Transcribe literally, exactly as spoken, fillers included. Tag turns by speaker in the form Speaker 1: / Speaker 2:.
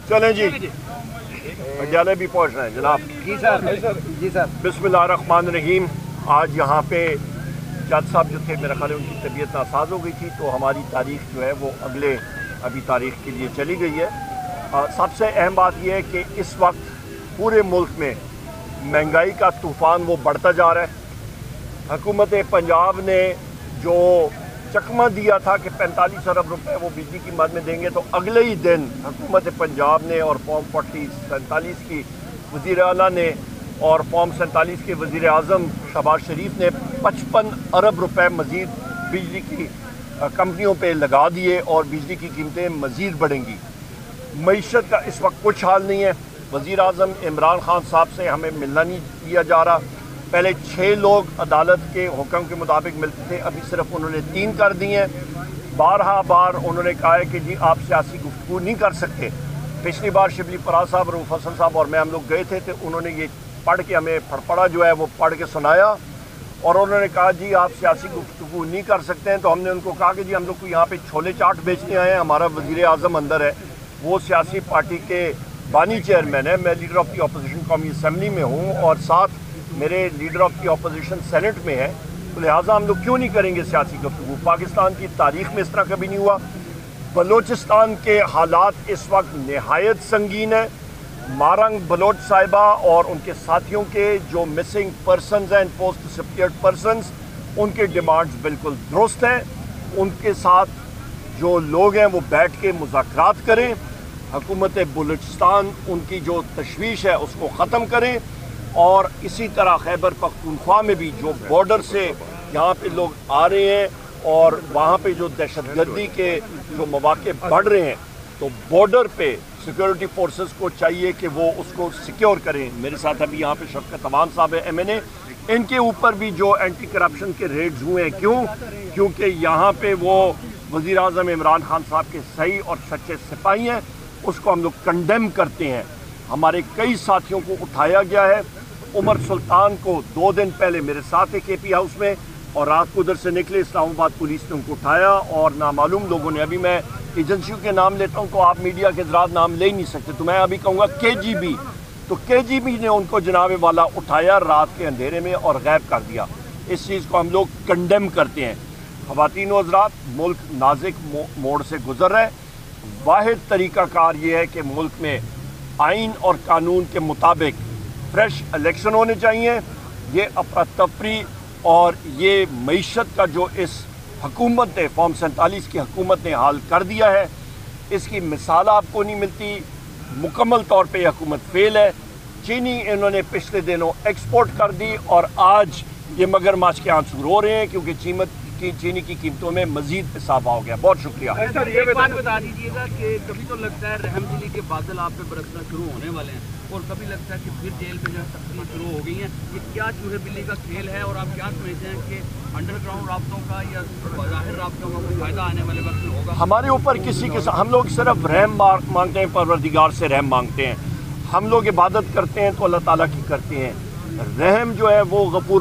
Speaker 1: چلیں جی विद्यालय भी पहुंच रहे हैं जनाब।
Speaker 2: जी सर जी सर
Speaker 1: बिस्मिल्लाहिर्रहमानिर्रहीम। आज यहाँ पे जज साहब जो थे मेरा ख्याल है उनकी तबीयत नासाज हो गई थी, तो हमारी तारीख जो है वो अगले अभी तारीख के लिए चली गई है। आ, सबसे अहम बात यह है कि इस वक्त पूरे मुल्क में महंगाई का तूफ़ान वो बढ़ता जा रहा है। हुकूमत पंजाब ने जो चकमा दिया था कि पैंतालीस अरब रुपए वो बिजली की मद में देंगे, तो अगले ही दिन हुकूमत पंजाब ने और फॉर्म फोर्टी सैंतालीस की वज़ीर आला ने और फॉर्म सैंतालीस के वज़ीर आज़म शहबाज शरीफ ने पचपन अरब रुपए मज़ीद बिजली की कंपनियों पे लगा दिए और बिजली की कीमतें मज़ीद बढ़ेंगी। मईशत का इस वक्त कुछ हाल नहीं है। वज़ीर आज़म इमरान खान साहब से हमें मिलना नहीं दिया जा रहा। पहले छः लोग अदालत के हुक्म के मुताबिक मिलते थे, अभी सिर्फ उन्होंने तीन कर दिए हैं। बारहा बार उन्होंने कहा है कि जी आप सियासी गुफ्तगू नहीं कर सकते। पिछली बार शिबली फराज साहब, रऊफ हसन साहब और मैं हम लोग गए थे, तो उन्होंने ये पढ़ के हमें फड़फड़ा जो है वो पढ़ के सुनाया और उन्होंने कहा जी आप सियासी गुफ्तगू नहीं कर सकते हैं। तो हमने उनको कहा कि जी हम लोग को यहाँ पे छोले चाट बेचने आए हैं, हमारा वज़ीर आज़म अंदर है, वो सियासी पार्टी के बानी चेयरमैन है, मैं लीडर ऑफ दी अपोजिशन कौमी असम्बली में हूँ और साथ मेरे leader of the opposition senate में है, तो लिहाजा हम लोग क्यों नहीं करेंगे सियासी गुफ्तगू। पाकिस्तान की तारीख़ में इस तरह कभी नहीं हुआ। बलोचिस्तान के हालात इस वक्त नहायत संगीन है। मारंग बलोच साहिबा और उनके साथियों के जो मिसिंग पर्सनस हैं, पोस्ट डिसअपीयर्ड पर्सनस, उनके डिमांड्स बिल्कुल दुरुस्त हैं। उनके साथ जो लोग हैं वो बैठ के मुज़ाकरात करें। हुकूमत बलूचिस्तान उनकी जो तशवीश है उसको ख़त्म करें और इसी तरह खैबर पख्तूनख्वा में भी जो बॉर्डर से यहाँ पे लोग आ रहे हैं और वहाँ पे जो दहशतगर्दी के जो मौक़े बढ़ रहे हैं, तो बॉर्डर पे सिक्योरिटी फोर्सेस को चाहिए कि वो उसको सिक्योर करें। मेरे साथ अभी यहाँ पे शफ़क़त अवान साहब है, एम एन ए, इनके ऊपर भी जो एंटी करप्शन के रेड्स हुए हैं। क्यों? क्योंकि यहाँ पे वो वज़ीर आज़म इमरान खान साहब के सही और सच्चे सिपाही हैं, उसको हम लोग कंडेम करते हैं। हमारे कई साथियों को उठाया गया है। उमर सुल्तान को दो दिन पहले मेरे साथ है के पी हाउस में और रात को उधर से निकले, इस्लामाबाद पुलिस ने उनको उठाया और नामालूम लोगों ने, अभी मैं एजेंसियों के नाम लेता हूँ तो आप मीडिया के ज़रात नाम ले ही नहीं सकते, तो मैं अभी कहूँगा के जी बी, तो के जी बी ने उनको जनाब वाला उठाया रात के अंधेरे में और गायब कर दिया। इस चीज़ को हम लोग कंडेम करते हैं। ख़वातीन व हज़रात, मुल्क नाजुक मोड़ से गुज़र रहा है। वाहिद तरीक़ाकार ये है कि मुल्क में आइन और कानून के मुताबिक फ्रेश इलेक्शन होने चाहिए। ये अफरा तफरी और ये मईशत का जो इस हुकूमत ने, फॉर्म सैंतालीस की हुकूमत ने हाल कर दिया है, इसकी मिसाल आपको नहीं मिलती। मुकम्मल तौर पे हुकूमत फेल है। चीनी इन्होंने पिछले दिनों एक्सपोर्ट कर दी और आज ये मगरमच्छ के आंसू रो रहे हैं क्योंकि कीमत की चीनी की कीमतों में मजीद इजाफा हो गया। बहुत शुक्रिया।
Speaker 2: सर एक बात बता दीजिएगा कि कभी तो लगता है रहमदिली के बादल आप पे बरसना शुरू होने वाले हैं और कभी लगता है कि फिर जेल में जो सख्ती शुरू हो गई है। ये क्या चूहे बिल्ली का खेल है और आप क्या समझते हैं कि अंडरग्राउंड राब्तों का या ज़ाहिर राब्तों का कोई फ़ायदा आने वाले वक्त में होगा? हमारे ऊपर किसी के, हम लोग सिर्फ रहम मांगते हैं, परवरदिगार से रहम मांगते हैं। हम लोग इबादत करते हैं तो अल्लाह ताला की करते हैं। रहम जो है वो गफूर